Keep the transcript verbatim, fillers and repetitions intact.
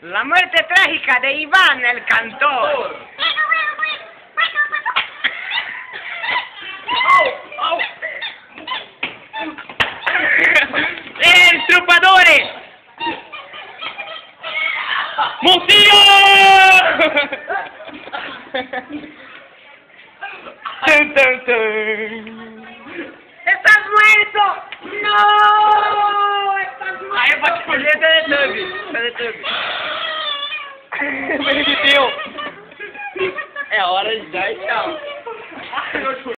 La muerte trágica de Iván, el cantor. El trupadore. ¡Mustillo! Tun, tun, tun. ¡Estás muerto! ¡No! ¡Estás muerto! Aí eu vou te escolher Teletubby. Teletubby. É hora de dar tchau.